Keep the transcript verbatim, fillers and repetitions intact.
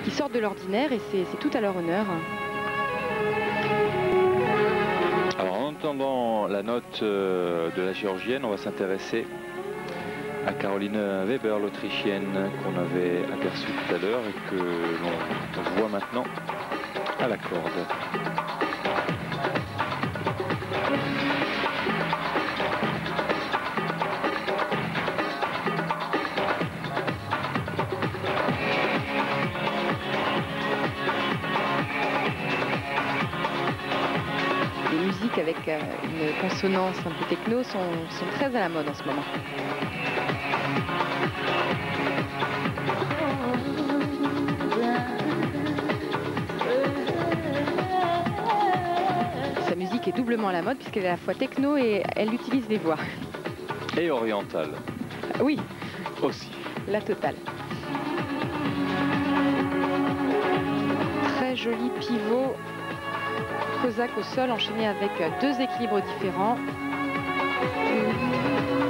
qui sortent de l'ordinaire et c'est tout à leur honneur. Alors en entendant la note euh, de la géorgienne, on va s'intéresser à Caroline Weber, l'autrichienne qu'on avait aperçue tout à l'heure et que l'on voit maintenant à la corde. Les musiques avec euh, une consonance un peu techno sont, sont très à la mode en ce moment. Sa musique est doublement à la mode puisqu'elle est à la fois techno et elle utilise les voix. Et orientale. Oui. Aussi. La totale. Très joli pivot cosaque au sol enchaîné avec deux équilibres différents.